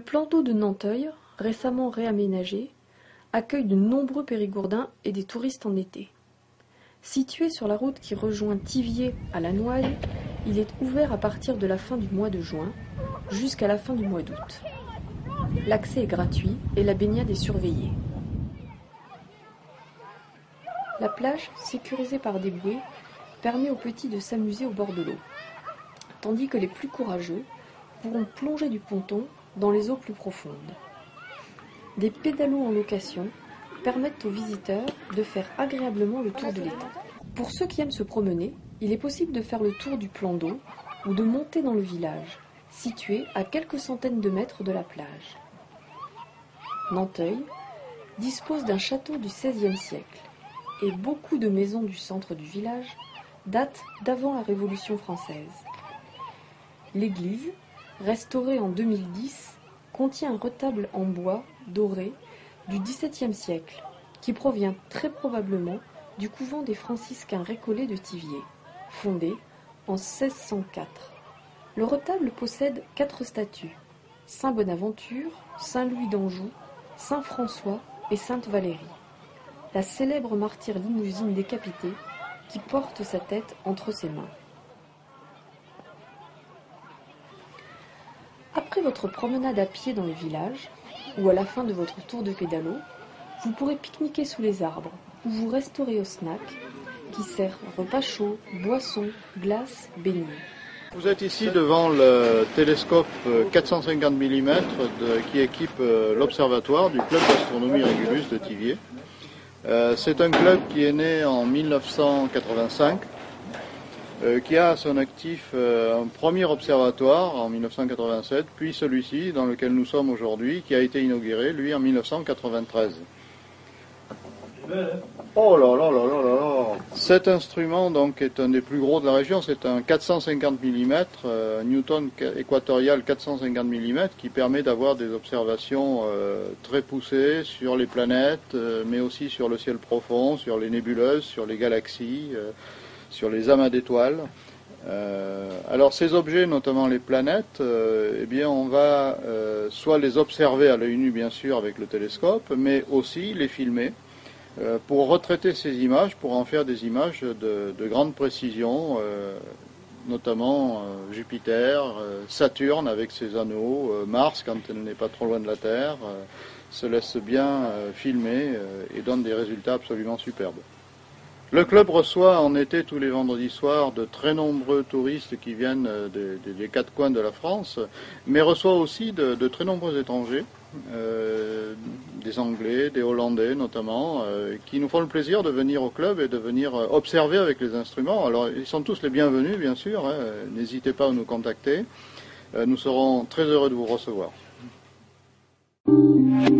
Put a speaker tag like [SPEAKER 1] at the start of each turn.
[SPEAKER 1] plan d'eau de Nanteuil, récemment réaménagé, accueille de nombreux périgourdins et des touristes en été. Situé sur la route qui rejoint Thiviers à La Noaille, il est ouvert à partir de la fin du mois de juin jusqu'à la fin du mois d'août. L'accès est gratuit et la baignade est surveillée. La plage, sécurisée par des bouées, permet aux petits de s'amuser au bord de l'eau, tandis que les plus courageux pourront plonger du ponton dans les eaux plus profondes. Des pédalos en location permettent aux visiteurs de faire agréablement le tour de l'étang. Pour ceux qui aiment se promener, il est possible de faire le tour du plan d'eau ou de monter dans le village, situé à quelques centaines de mètres de la plage. Nanteuil dispose d'un château du XVIe siècle et beaucoup de maisons du centre du village datent d'avant la Révolution française. L'église, restaurée en 2010, contient un retable en bois doré du XVIIe siècle qui provient très probablement du couvent des franciscains récollets de Thiviers, fondé en 1604. Le retable possède 4 statues: Saint Bonaventure, Saint Louis d'Anjou, Saint François et Sainte Valérie, la célèbre martyre limousine décapitée qui porte sa tête entre ses mains. Après votre promenade à pied dans le village, ou à la fin de votre tour de pédalo, vous pourrez pique-niquer sous les arbres, ou vous restaurer au snack, qui sert repas chauds, boissons, glaces, beignets.
[SPEAKER 2] Vous êtes ici devant le télescope 450 mm qui équipe l'observatoire du club d'astronomie Régulus de Thiviers. C'est un club qui est né en 1985, qui a à son actif un premier observatoire en 1987, puis celui-ci dans lequel nous sommes aujourd'hui, qui a été inauguré, lui, en 1993. Oh là là là là là là! Cet instrument donc est un des plus gros de la région, c'est un 450 mm, Newton équatorial 450 mm, qui permet d'avoir des observations très poussées sur les planètes, mais aussi sur le ciel profond, sur les nébuleuses, sur les galaxies, sur les amas d'étoiles. Alors ces objets, notamment les planètes, eh bien on va soit les observer à l'œil nu bien sûr avec le télescope, mais aussi les filmer pour retraiter ces images, pour en faire des images de grande précision, notamment Jupiter, Saturne avec ses anneaux, Mars quand elle n'est pas trop loin de la Terre, se laisse bien filmer et donne des résultats absolument superbes. Le club reçoit en été tous les vendredis soirs de très nombreux touristes qui viennent des 4 coins de la France, mais reçoit aussi de très nombreux étrangers, des Anglais, des Hollandais notamment, qui nous font le plaisir de venir au club et de venir observer avec les instruments. Alors ils sont tous les bienvenus bien sûr, hein, n'hésitez pas à nous contacter, nous serons très heureux de vous recevoir.